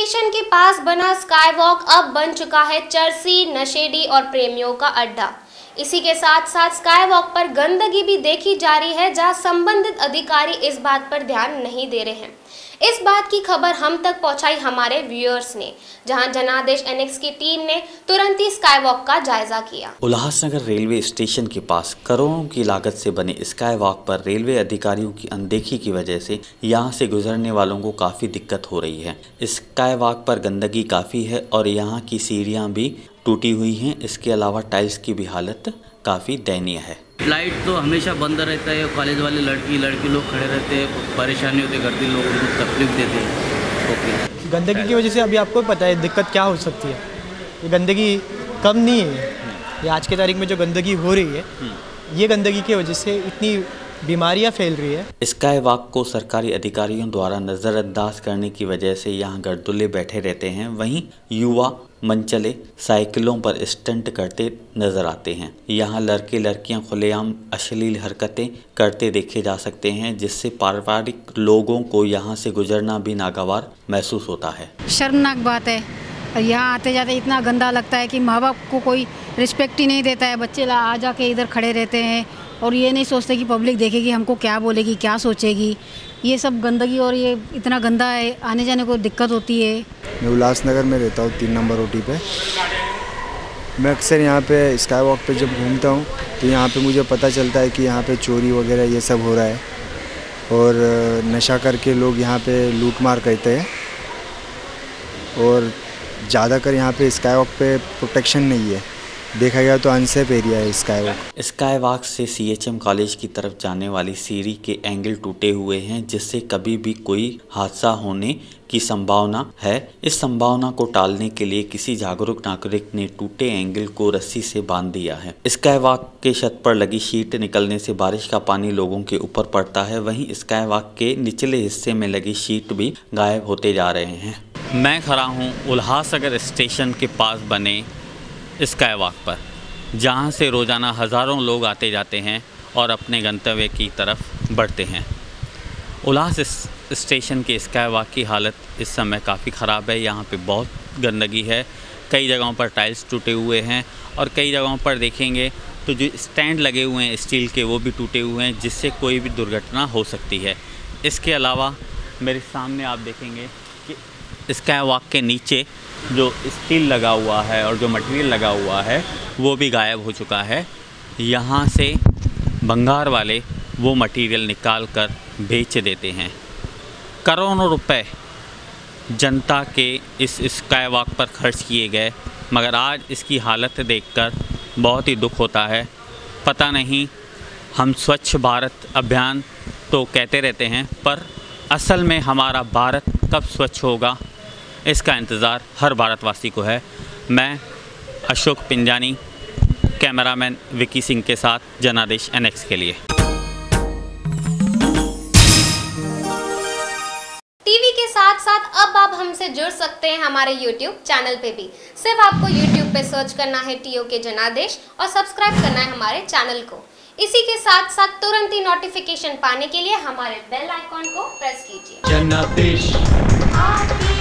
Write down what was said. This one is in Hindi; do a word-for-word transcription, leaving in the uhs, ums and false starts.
स्टेशन के पास बना स्काई वॉक अब बन चुका है चर्सी, नशेड़ी और प्रेमियों का अड्डा। इसी के साथ साथ स्काई वॉक पर गंदगी भी देखी जा रही है, जहां संबंधित अधिकारी इस बात पर ध्यान नहीं दे रहे हैं। इस बात की खबर हम तक पहुंचाई हमारे व्यूअर्स ने, जहां जनादेश एनेक्स की टीम ने तुरंत ही स्काई वॉक का जायजा किया। उल्लासनगर रेलवे स्टेशन के पास करोड़ों की लागत से बने स्काई वॉक पर रेलवे अधिकारियों की अनदेखी की वजह से यहां से गुजरने वालों को काफ़ी दिक्कत हो रही है। स्काई वॉक पर गंदगी काफ़ी है और यहां की सीढ़ियां भी टूटी हुई हैं। इसके अलावा टाइल्स की भी हालत काफ़ी दयनीय है। लाइट तो हमेशा बंद रहता है। कॉलेज वाले लड़की लड़के लोग खड़े रहते हैं, परेशानी होती है, घर के लोग उनको तकलीफ देते हैं। ओके, गंदगी की वजह से अभी आपको पता है दिक्कत क्या हो सकती है। ये गंदगी कम नहीं है, ये आज के तारीख में जो गंदगी हो रही है, ये गंदगी की वजह से इतनी बीमारियां फैल रही है। स्काई वॉक को सरकारी अधिकारियों द्वारा नज़रअंदाज करने की वजह से यहाँ गर्दुल्ले बैठे रहते हैं। वहीं युवा मनचले साइकिलों पर स्टंट करते नजर आते हैं। यहाँ लड़के लड़कियाँ खुलेआम अश्लील हरकतें करते देखे जा सकते हैं, जिससे पारिवारिक लोगों को यहाँ से गुजरना भी नागवार महसूस होता है। शर्मनाक बात है। और यहाँ आते जाते इतना गंदा लगता है कि माँ बाप को कोई रिस्पेक्ट ही नहीं देता है। बच्चे ला आ जाके इधर खड़े रहते हैं और ये नहीं सोचते कि पब्लिक देखेगी, हमको क्या बोलेगी, क्या सोचेगी। ये सब गंदगी और ये इतना गंदा है, आने जाने को दिक्कत होती है। मैं उल्लासनगर में रहता हूँ, तीन नंबर रोटी पे। मैं अक्सर यहाँ पे स्काई वॉक पे जब घूमता हूँ तो यहाँ पे मुझे पता चलता है कि यहाँ पे चोरी वगैरह ये सब हो रहा है और नशा करके लोग यहाँ पे लूट मार करते हैं और ज़्यादातर यहाँ पे स्काई वॉक पे प्रोटेक्शन नहीं है। देखा गया तो अनसेफ एरिया है स्काई वॉक। स्काई वॉक से सीएचएम कॉलेज की तरफ जाने वाली सीढ़ी के एंगल टूटे हुए हैं, जिससे कभी भी कोई हादसा होने की संभावना है। इस संभावना को टालने के लिए किसी जागरूक नागरिक ने टूटे एंगल को रस्सी से बांध दिया है। स्काई वॉक के छत पर लगी शीट निकलने से बारिश का पानी लोगों के ऊपर पड़ता है। वहीं स्काई वॉक के निचले हिस्से में लगी शीट भी गायब होते जा रहे हैं। मैं खड़ा हूँ उल्लासनगर स्टेशन के पास बने स्काई वॉक पर, जहां से रोज़ाना हज़ारों लोग आते जाते हैं और अपने गंतव्य की तरफ बढ़ते हैं। उल्लास स्टेशन के स्काई वॉक की हालत इस समय काफ़ी ख़राब है। यहां पे बहुत गंदगी है। कई जगहों पर टाइल्स टूटे हुए हैं और कई जगहों पर देखेंगे तो जो स्टैंड लगे हुए हैं स्टील के, वो भी टूटे हुए हैं, जिससे कोई भी दुर्घटना हो सकती है। इसके अलावा मेरे सामने आप देखेंगे कि स्काई वॉक के नीचे जो स्टील लगा हुआ है और जो मटेरियल लगा हुआ है वो भी गायब हो चुका है। यहाँ से भंगार वाले वो मटेरियल निकाल कर बेच देते हैं। करोड़ों रुपए जनता के इस स्काई वॉक पर खर्च किए गए, मगर आज इसकी हालत देखकर बहुत ही दुख होता है। पता नहीं, हम स्वच्छ भारत अभियान तो कहते रहते हैं, पर असल में हमारा भारत कब स्वच्छ होगा, इसका इंतज़ार हर भारतवासी को है। मैं अशोक पिंजानी, कैमरामैन विकी सिंह के साथ, जनादेश एनेक्स के लिए। टीवी के साथ साथ अब आप हमसे जुड़ सकते हैं हमारे यूट्यूब चैनल पे भी। सिर्फ आपको यूट्यूब पे सर्च करना है टीओ के जनादेश और सब्सक्राइब करना है हमारे चैनल को। इसी के साथ साथ तुरंत ही नोटिफिकेशन पाने के लिए हमारे बेल आइकॉन को प्रेस कीजिए। जनादेश